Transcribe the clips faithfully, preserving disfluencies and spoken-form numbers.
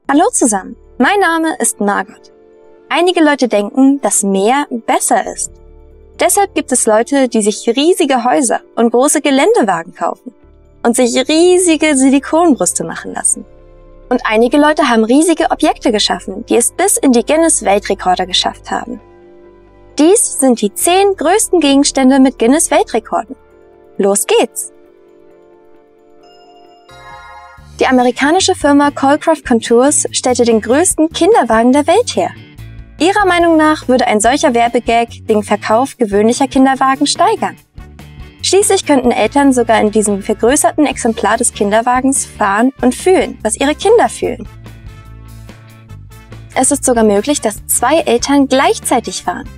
Hallo zusammen, mein Name ist Margot. Einige Leute denken, dass mehr besser ist. Deshalb gibt es Leute, die sich riesige Häuser und große Geländewagen kaufen und sich riesige Silikonbrüste machen lassen. Und einige Leute haben riesige Objekte geschaffen, die es bis in die Guinness-Weltrekorde geschafft haben. Dies sind die zehn größten Gegenstände mit Guinness-Weltrekorden. Los geht's! Die amerikanische Firma Colecraft Contours stellte den größten Kinderwagen der Welt her. Ihrer Meinung nach würde ein solcher Werbegag den Verkauf gewöhnlicher Kinderwagen steigern. Schließlich könnten Eltern sogar in diesem vergrößerten Exemplar des Kinderwagens fahren und fühlen, was ihre Kinder fühlen. Es ist sogar möglich, dass zwei Eltern gleichzeitig fahren.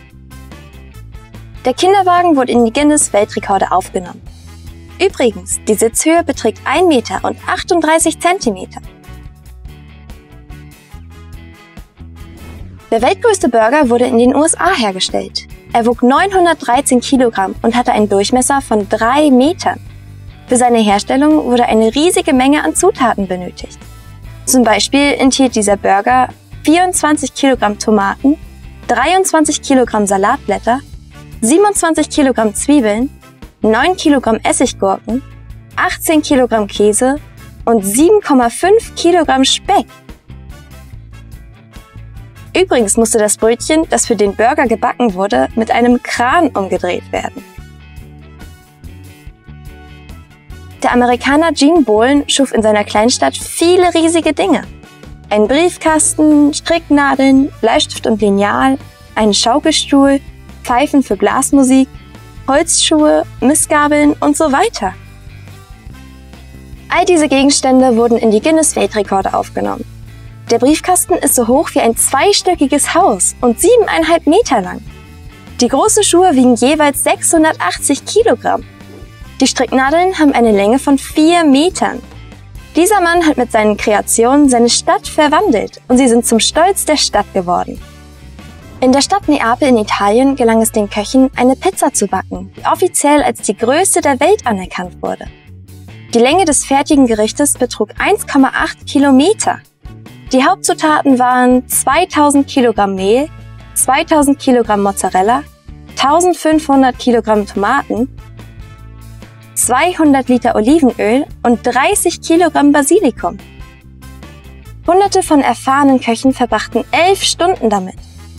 Der Kinderwagen wurde in die Guinness-Weltrekorde aufgenommen. Übrigens, die Sitzhöhe beträgt ein Meter und achtunddreißig Zentimeter. Der weltgrößte Burger wurde in den U S A hergestellt. Er wog neunhundertdreizehn Kilogramm und hatte einen Durchmesser von drei Metern. Für seine Herstellung wurde eine riesige Menge an Zutaten benötigt. Zum Beispiel enthielt dieser Burger vierundzwanzig Kilogramm Tomaten, dreiundzwanzig Kilogramm Salatblätter, siebenundzwanzig Kilogramm Zwiebeln, neun Kilogramm Essiggurken, achtzehn Kilogramm Käse und sieben Komma fünf Kilogramm Speck. Übrigens musste das Brötchen, das für den Burger gebacken wurde, mit einem Kran umgedreht werden. Der Amerikaner Gene Bohlen schuf in seiner Kleinstadt viele riesige Dinge. Einen Briefkasten, Stricknadeln, Bleistift und Lineal, einen Schaukelstuhl, Pfeifen für Blasmusik, Holzschuhe, Mistgabeln und so weiter. All diese Gegenstände wurden in die Guinness-Weltrekorde aufgenommen. Der Briefkasten ist so hoch wie ein zweistöckiges Haus und siebeneinhalb Meter lang. Die großen Schuhe wiegen jeweils sechshundertachtzig Kilogramm. Die Stricknadeln haben eine Länge von vier Metern. Dieser Mann hat mit seinen Kreationen seine Stadt verwandelt und sie sind zum Stolz der Stadt geworden. In der Stadt Neapel in Italien gelang es den Köchen, eine Pizza zu backen, die offiziell als die größte der Welt anerkannt wurde. Die Länge des fertigen Gerichtes betrug eins Komma acht Kilometer. Die Hauptzutaten waren zweitausend Kilogramm Mehl, zweitausend Kilogramm Mozzarella, eintausendfünfhundert Kilogramm Tomaten, zweihundert Liter Olivenöl und dreißig Kilogramm Basilikum. Hunderte von erfahrenen Köchen verbrachten elf Stunden damit.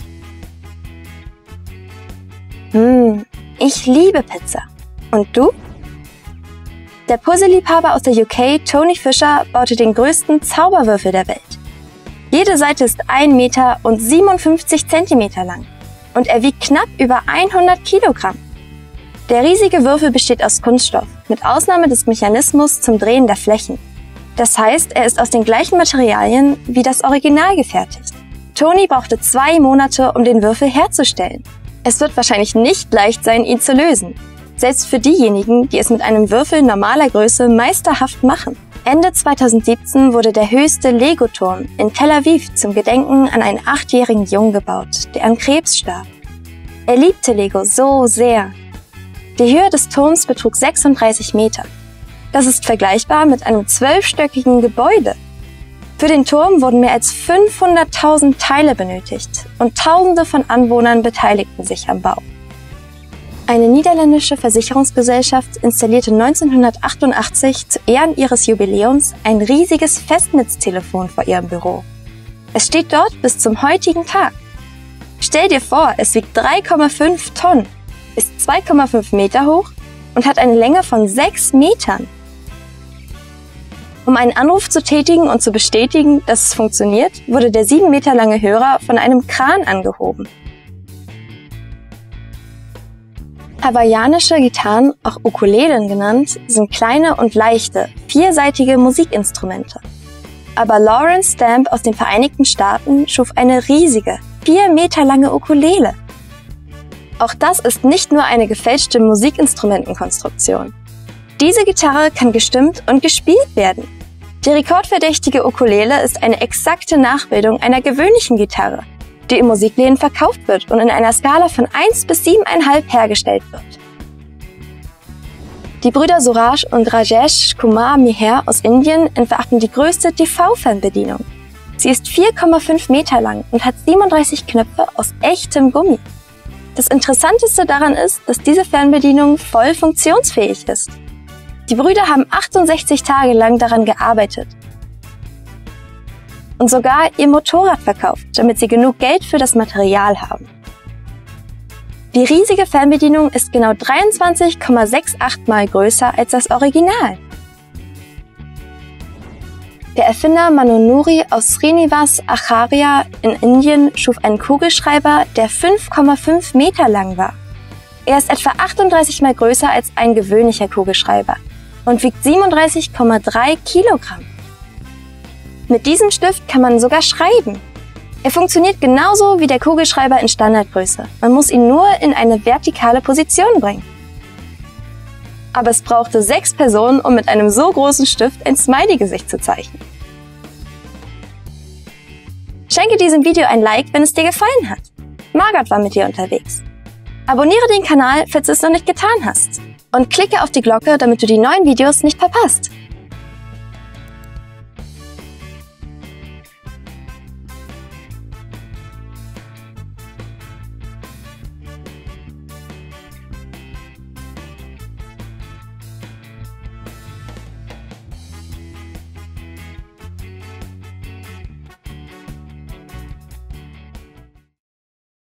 Hm, ich liebe Pizza. Und du? Der Puzzle-Liebhaber aus der U K, Tony Fisher, baute den größten Zauberwürfel der Welt. Jede Seite ist ein Meter und siebenundfünfzig Zentimeter lang und er wiegt knapp über hundert Kilogramm. Der riesige Würfel besteht aus Kunststoff, mit Ausnahme des Mechanismus zum Drehen der Flächen. Das heißt, er ist aus den gleichen Materialien wie das Original gefertigt. Tony brauchte zwei Monate, um den Würfel herzustellen. Es wird wahrscheinlich nicht leicht sein, ihn zu lösen. Selbst für diejenigen, die es mit einem Würfel normaler Größe meisterhaft machen. Ende zweitausendsiebzehn wurde der höchste Lego-Turm in Tel Aviv zum Gedenken an einen achtjährigen Jungen gebaut, der an Krebs starb. Er liebte Lego so sehr. Die Höhe des Turms betrug sechsunddreißig Meter. Das ist vergleichbar mit einem zwölfstöckigen Gebäude. Für den Turm wurden mehr als fünfhunderttausend Teile benötigt und Tausende von Anwohnern beteiligten sich am Bau. Eine niederländische Versicherungsgesellschaft installierte neunzehnhundertachtundachtzig zu Ehren ihres Jubiläums ein riesiges Festnetztelefon vor ihrem Büro. Es steht dort bis zum heutigen Tag. Stell dir vor, es wiegt drei Komma fünf Tonnen, ist zwei Komma fünf Meter hoch und hat eine Länge von sechs Metern. Um einen Anruf zu tätigen und zu bestätigen, dass es funktioniert, wurde der sieben Meter lange Hörer von einem Kran angehoben. Hawaiianische Gitarren, auch Ukulelen genannt, sind kleine und leichte, viersaitige Musikinstrumente. Aber Lawrence Stamp aus den Vereinigten Staaten schuf eine riesige, vier Meter lange Ukulele. Auch das ist nicht nur eine gefälschte Musikinstrumentenkonstruktion. Diese Gitarre kann gestimmt und gespielt werden. Die rekordverdächtige Ukulele ist eine exakte Nachbildung einer gewöhnlichen Gitarre, die in Musikläden verkauft wird und in einer Skala von eins bis sieben Komma fünf hergestellt wird. Die Brüder Suraj und Rajesh Kumar Meher aus Indien entwarfen die größte T V-Fernbedienung. Sie ist vier Komma fünf Meter lang und hat siebenunddreißig Knöpfe aus echtem Gummi. Das Interessanteste daran ist, dass diese Fernbedienung voll funktionsfähig ist. Die Brüder haben achtundsechzig Tage lang daran gearbeitet und sogar ihr Motorrad verkauft, damit sie genug Geld für das Material haben. Die riesige Fernbedienung ist genau dreiundzwanzig Komma achtundsechzig Mal größer als das Original. Der Erfinder Manonuri aus Srinivas Acharya in Indien schuf einen Kugelschreiber, der fünf Komma fünf Meter lang war. Er ist etwa achtunddreißig Mal größer als ein gewöhnlicher Kugelschreiber und wiegt siebenunddreißig Komma drei Kilogramm. Mit diesem Stift kann man sogar schreiben. Er funktioniert genauso wie der Kugelschreiber in Standardgröße. Man muss ihn nur in eine vertikale Position bringen. Aber es brauchte sechs Personen, um mit einem so großen Stift ein Smiley-Gesicht zu zeichnen. Schenke diesem Video ein Like, wenn es dir gefallen hat. Margot war mit dir unterwegs. Abonniere den Kanal, falls du es noch nicht getan hast. Und klicke auf die Glocke, damit du die neuen Videos nicht verpasst.